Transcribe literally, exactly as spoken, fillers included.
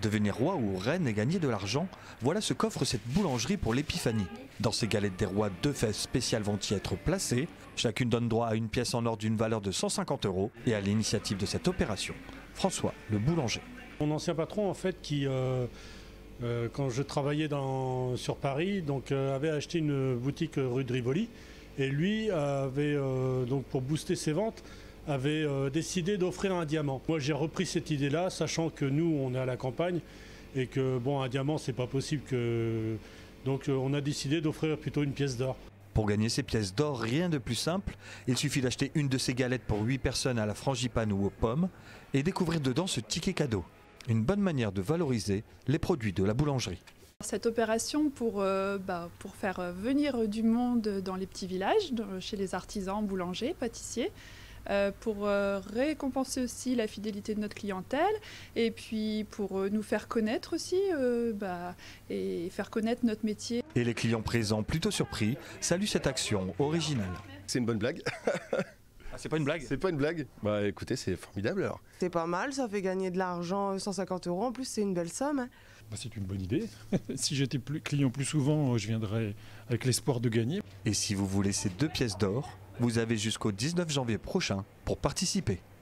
Devenir roi ou reine et gagner de l'argent, voilà ce qu'offre cette boulangerie pour l'épiphanie. Dans ces galettes des rois, deux fesses spéciales vont y être placées. Chacune donne droit à une pièce en or d'une valeur de cent cinquante euros. Et à l'initiative de cette opération, François, le boulanger. Mon ancien patron, en fait, qui, euh, euh, quand je travaillais dans, sur Paris, donc, euh, avait acheté une boutique rue de Rivoli. Et lui avait, euh, donc, pour booster ses ventes, avait euh, décidé d'offrir un diamant. Moi j'ai repris cette idée-là, sachant que nous on est à la campagne et que bon, un diamant c'est pas possible que... Donc euh, on a décidé d'offrir plutôt une pièce d'or. Pour gagner ces pièces d'or, rien de plus simple. Il suffit d'acheter une de ces galettes pour huit personnes à la frangipane ou aux pommes et découvrir dedans ce ticket cadeau. Une bonne manière de valoriser les produits de la boulangerie. Cette opération pour, euh, bah, pour faire venir du monde dans les petits villages, chez les artisans, boulangers, pâtissiers, euh, pour euh, récompenser aussi la fidélité de notre clientèle et puis pour euh, nous faire connaître aussi euh, bah, et faire connaître notre métier. Et les clients présents, plutôt surpris, saluent cette action originale. C'est une bonne blague. Ah, c'est pas une blague? C'est pas une blague. Bah écoutez, c'est formidable alors. C'est pas mal, ça fait gagner de l'argent, cent cinquante euros, en plus c'est une belle somme. Hein. Bah, c'est une bonne idée. Si j'étais plus client plus souvent, je viendrais avec l'espoir de gagner. Et si vous voulez ces deux pièces d'or, vous avez jusqu'au dix-neuf janvier prochain pour participer.